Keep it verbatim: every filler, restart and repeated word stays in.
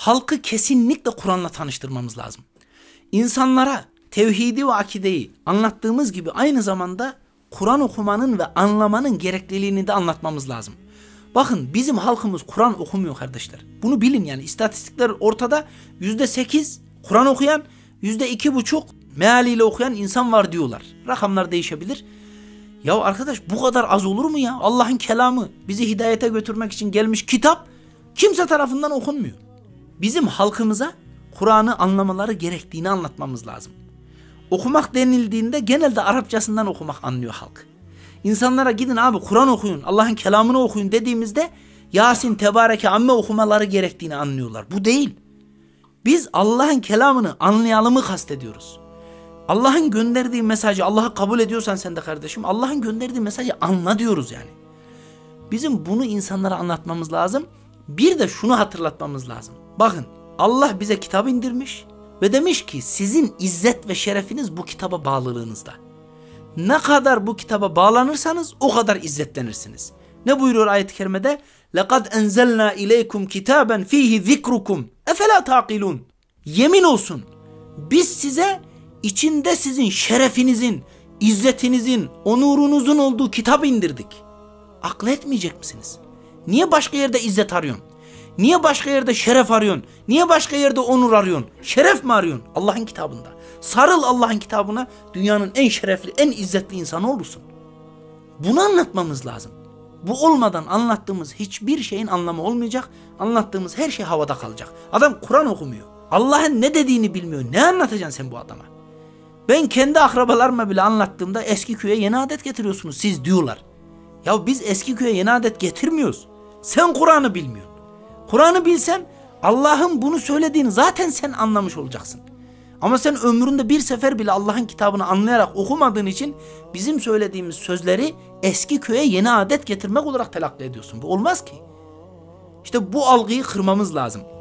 halkı kesinlikle Kur'an'la tanıştırmamız lazım. İnsanlara tevhidi ve akideyi anlattığımız gibi aynı zamanda Kur'an okumanın ve anlamanın gerekliliğini de anlatmamız lazım. Bakın bizim halkımız Kur'an okumuyor kardeşler. Bunu bilin yani, istatistikler ortada. Yüzde sekiz Kur'an okuyan, yüzde iki buçuk mealiyle okuyan insan var diyorlar. Rakamlar değişebilir. Ya arkadaş, bu kadar az olur mu ya? Allah'ın kelamı, bizi hidayete götürmek için gelmiş kitap kimse tarafından okunmuyor. Bizim halkımıza Kur'an'ı anlamaları gerektiğini anlatmamız lazım. Okumak denildiğinde genelde Arapçasından okumak anlıyor halk. İnsanlara gidin abi Kur'an okuyun, Allah'ın kelamını okuyun dediğimizde Yasin, Tebareke, Amme okumaları gerektiğini anlıyorlar. Bu değil. Biz Allah'ın kelamını anlayalımı kastediyoruz. Allah'ın gönderdiği mesajı, Allah'ı kabul ediyorsan sen de kardeşim, Allah'ın gönderdiği mesajı anla diyoruz yani. Bizim bunu insanlara anlatmamız lazım. Bir de şunu hatırlatmamız lazım. Bakın, Allah bize kitap indirmiş ve demiş ki sizin izzet ve şerefiniz bu kitaba bağlılığınızda. Ne kadar bu kitaba bağlanırsanız o kadar izzetlenirsiniz. Ne buyuruyor ayet-i kerimede? لَقَدْ اَنْزَلْنَا اِلَيْكُمْ كِتَابًا ف۪يهِ ذِكْرُكُمْ اَفَلَا تَعْقِلُونَ. Yemin olsun biz size içinde sizin şerefinizin, izzetinizin, onurunuzun olduğu kitap indirdik. Akıl etmeyecek misiniz? Niye başka yerde izzet arıyorsun? Niye başka yerde şeref arıyorsun? Niye başka yerde onur arıyorsun? Şeref mi arıyorsun? Allah'ın kitabında. Sarıl Allah'ın kitabına, dünyanın en şerefli, en izzetli insanı olursun. Bunu anlatmamız lazım. Bu olmadan anlattığımız hiçbir şeyin anlamı olmayacak. Anlattığımız her şey havada kalacak. Adam Kur'an okumuyor. Allah'ın ne dediğini bilmiyor. Ne anlatacaksın sen bu adama? Ben kendi akrabalarıma bile anlattığımda eski köye yeni adet getiriyorsunuz siz diyorlar. Ya biz eski köye yeni adet getirmiyoruz. Sen Kur'an'ı bilmiyorsun. Kur'an'ı bilsen Allah'ın bunu söylediğini zaten sen anlamış olacaksın. Ama sen ömründe bir sefer bile Allah'ın kitabını anlayarak okumadığın için bizim söylediğimiz sözleri eski köye yeni adet getirmek olarak telakki ediyorsun. Bu olmaz ki. İşte bu algıyı kırmamız lazım.